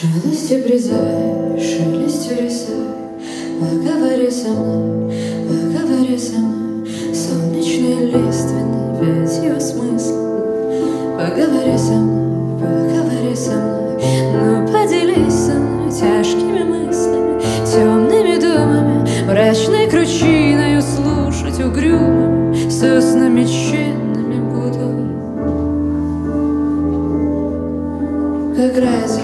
Шелестью призывай, шелестью рисуй, поговори со мной, поговори со мной, солнечной лиственной ветью смысла. Поговори со мной, ну поделись со мной тяжкими мыслями, темными думами, мрачной кручиною слушать угрюмыми соснами тщетными буду. Как раз